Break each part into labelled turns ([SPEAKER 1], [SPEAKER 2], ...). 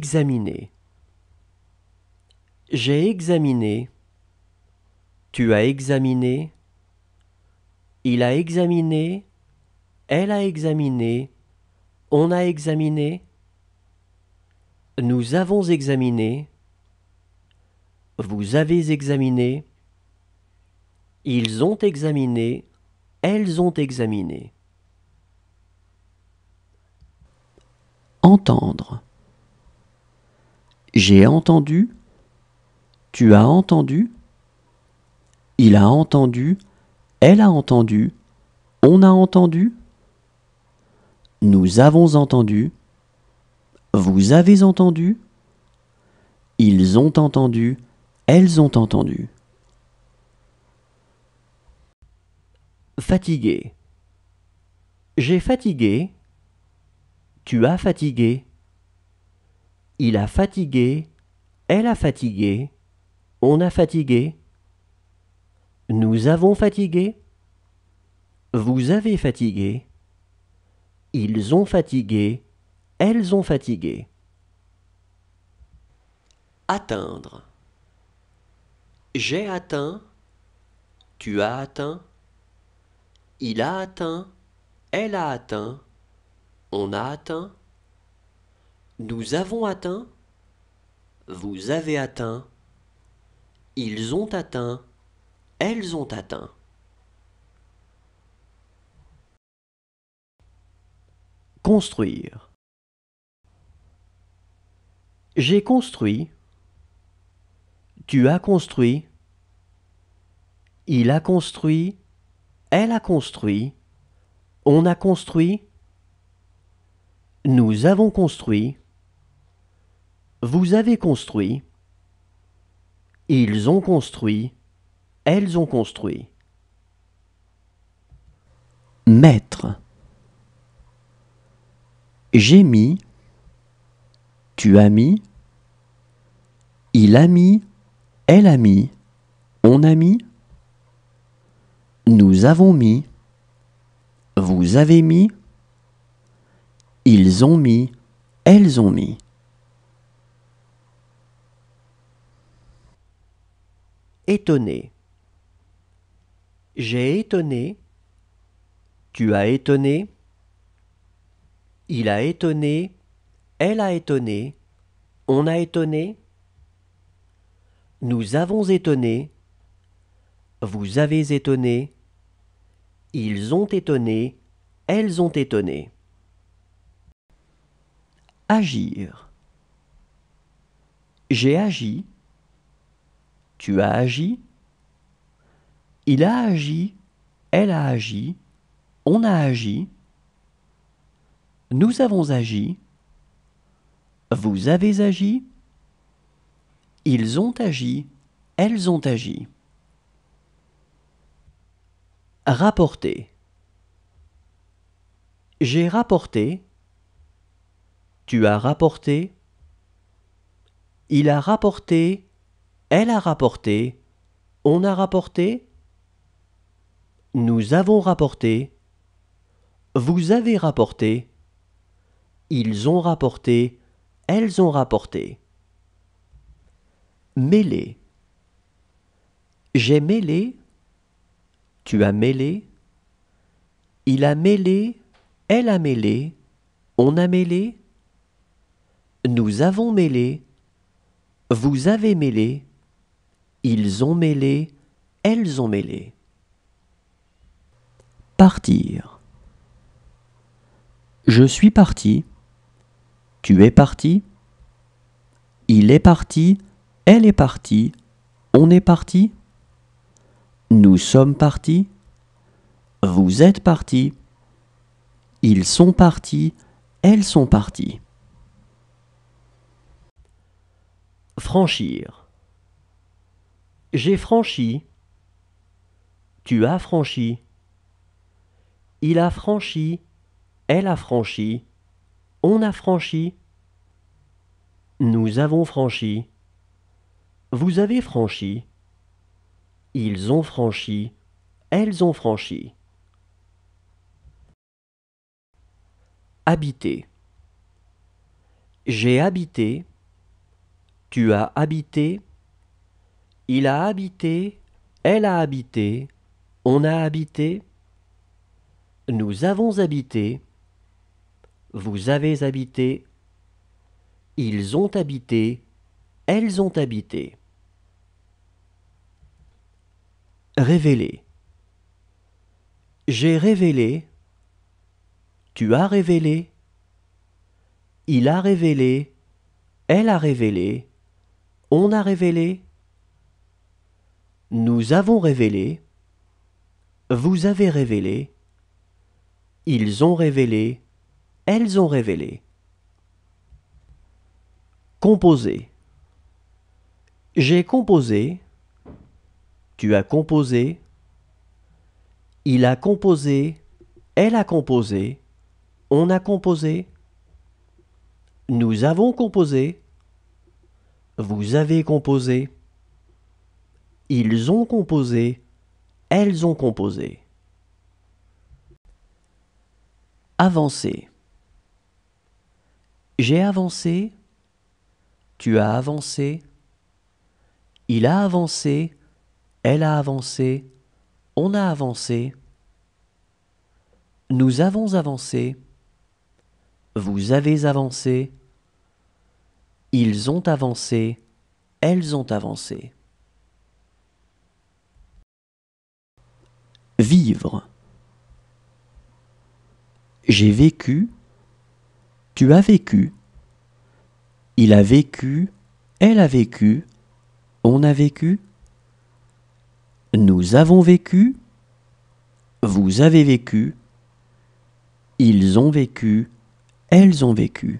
[SPEAKER 1] examiné. J'ai examiné. Tu as examiné. Il a examiné. Elle a examiné. On a examiné. Nous avons examiné. Vous avez examiné. Ils ont examiné. Elles ont examiné.
[SPEAKER 2] Entendre. J'ai entendu. Tu as entendu. Il a entendu. Elle a entendu. On a entendu. Nous avons entendu. Vous avez entendu. Ils ont entendu. Elles ont entendu.
[SPEAKER 1] Fatigué. J'ai fatigué. Tu as fatigué. Il a fatigué. Elle a fatigué. On a fatigué. Nous avons fatigué. Vous avez fatigué. Ils ont fatigué. Elles ont fatigué. Atteindre. J'ai atteint. Tu as atteint. Il a atteint. Elle a atteint. On a atteint. Nous avons atteint. Vous avez atteint. Ils ont atteint. Elles ont atteint. Construire. J'ai construit. Tu as construit. Il a construit. Elle a construit. On a construit. Nous avons construit. Vous avez construit. Ils ont construit. Elles ont construit.
[SPEAKER 2] Mettre. J'ai mis. Tu as mis. Il a mis. Elle a mis. On a mis. Nous avons mis. Vous avez mis. Ils ont mis. Elles ont mis.
[SPEAKER 1] Étonné. J'ai étonné. Tu as étonné. Il a étonné. Elle a étonné. On a étonné. Nous avons étonné. Vous avez étonné. Ils ont étonné. Elles ont étonné. Agir. J'ai agi. Tu as agi. Il a agi. Elle a agi. On a agi. Nous avons agi. Vous avez agi. Ils ont agi. Elles ont agi. Rapporter. J'ai rapporté. Tu as rapporté. Il a rapporté. Elle a rapporté. On a rapporté. Nous avons rapporté. Vous avez rapporté. Ils ont rapporté. Elles ont rapporté. Mêler. J'ai mêlé. Tu as mêlé. Il a mêlé. Elle a mêlé. On a mêlé. Nous avons mêlé. Vous avez mêlé. Ils ont mêlé. Elles ont mêlé. Partir. Je suis parti. Tu es parti. Il est parti. Elle est partie. On est parti. Nous sommes partis. Vous êtes partis. Ils sont partis. Elles sont parties. Franchir. J'ai franchi. Tu as franchi. Il a franchi. Elle a franchi. On a franchi. Nous avons franchi. Vous avez franchi. Ils ont franchi. Elles ont franchi. Habiter. J'ai habité. Tu as habité. Il a habité. Elle a habité. On a habité. Nous avons habité. Vous avez habité. Ils ont habité. Elles ont habité. Révéler. J'ai révélé. Tu as révélé. Il a révélé. Elle a révélé. On a révélé. Nous avons révélé. Vous avez révélé. Ils ont révélé. Elles ont révélé. Composer. J'ai composé. Tu as composé. Il a composé. Elle a composé. On a composé. Nous avons composé. Vous avez composé. Ils ont composé. Elles ont composé. Avancer. J'ai avancé. Tu as avancé. Il a avancé. Elle a avancé. On a avancé. Nous avons avancé. Vous avez avancé. Ils ont avancé. Elles ont avancé. Vivre. J'ai vécu. Tu as vécu. Il a vécu. Elle a vécu. On a vécu. Nous avons vécu. Vous avez vécu. Ils ont vécu. Elles ont vécu.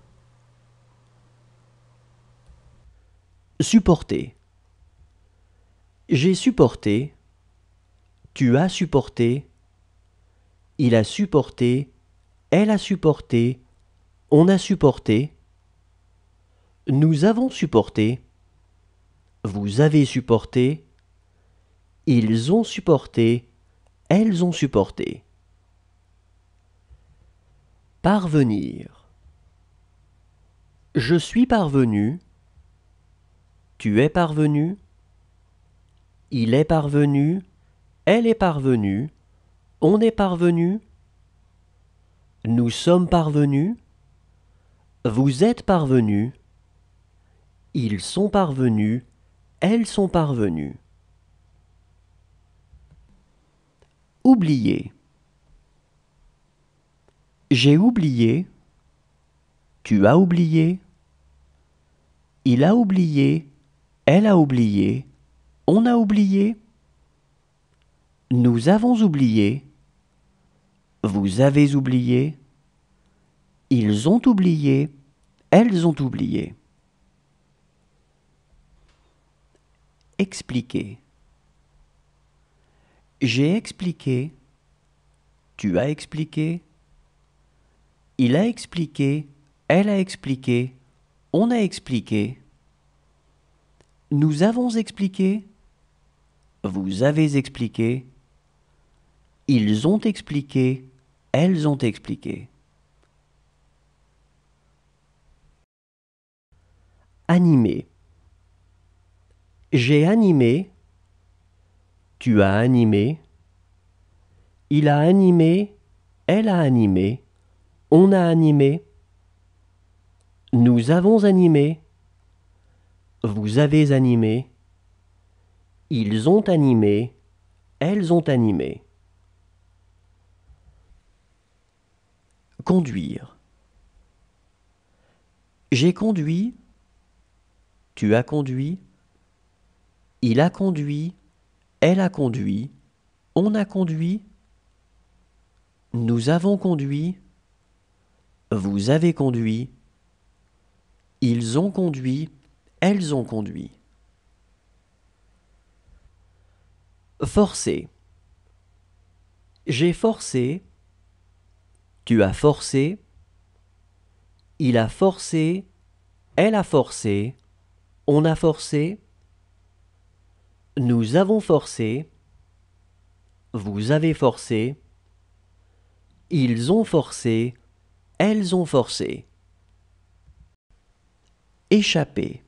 [SPEAKER 1] Supporter. J'ai supporté. Tu as supporté. Il a supporté. Elle a supporté. On a supporté. Nous avons supporté. Vous avez supporté. Ils ont supporté. Elles ont supporté. Parvenir. Je suis parvenu. Tu es parvenu. Il est parvenu. Elle est parvenue. On est parvenu. Nous sommes parvenus. Vous êtes parvenus. Ils sont parvenus. Elles sont parvenues. Oublier. J'ai oublié. Tu as oublié. Il a oublié. Elle a oublié. On a oublié. Nous avons oublié. Vous avez oublié. Ils ont oublié. Elles ont oublié. Expliquer. J'ai expliqué. Tu as expliqué. Il a expliqué. Elle a expliqué. On a expliqué. Nous avons expliqué. Vous avez expliqué. Ils ont expliqué. Elles ont expliqué. Animer. J'ai animé. Tu as animé. Il a animé. Elle a animé. On a animé. Nous avons animé. Vous avez animé. Ils ont animé. Elles ont animé. Conduire. J'ai conduit. Tu as conduit. Il a conduit. Elle a conduit. On a conduit. Nous avons conduit. Vous avez conduit. Ils ont conduit. Elles ont conduit. Forcer. J'ai forcé. Tu as forcé. Il a forcé. Elle a forcé. On a forcé. Nous avons forcé. Vous avez forcé. Ils ont forcé. Elles ont forcé. Échapper.